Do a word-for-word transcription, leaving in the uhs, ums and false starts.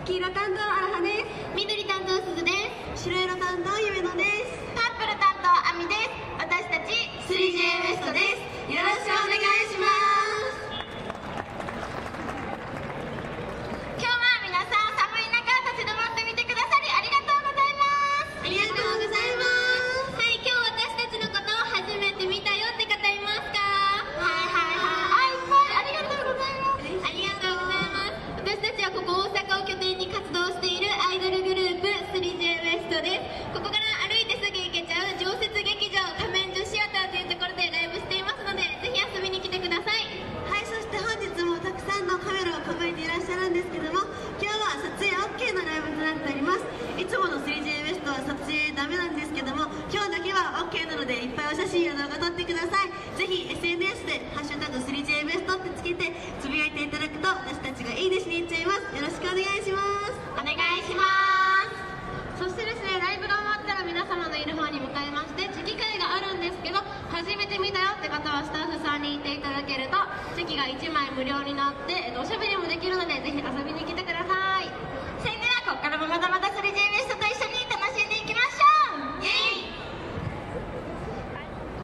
黄色担当あらはです。 緑担当すずです。 白色担当ゆめのです。 パープル担当あみです。私たち スリージェー ウエストです。よろしくお願いします。今日は皆さん寒い中立ち止まってみてくださりありがとうございます。 ありがとうございます。 はい、今日私たちのことを初めて見たよって方いますか？ はいはいはい、あ、いっぱいありがとうございます。ありがとうございます。私たちはここ大阪を拠点に活動しているアイドルグループ スリージェー ウエストです。ここから歩いてすぐ行けちゃう常設劇場仮面女シアターというところでライブしていますので、ぜひ遊びに来てください。 はい、そして本日もたくさんのカメラを構えていらっしゃるんですけども、今日は撮影 オーケー のライブとなっております。いつもの スリージェー ウエストは撮影ダメなんですけども、今日だけは オーケー なのでいっぱいお写真や動画撮ってください。ぜひ エスエヌエス でハッシュタグ スリージェー ウエストってつけてつぶやいていただくと私たちがいいねしに行っちゃいます。よろしくお願いします。 お願いします。そしてですね、ライブが終わったら皆様のいる方に向かいましてチェキ会があるんですけど、初めて見たよって方はスタッフさんに言っていただけるとチェキがいちまい無料になっておしゃべりもできるので、ぜひ遊びに来てください。それではここからもまたまた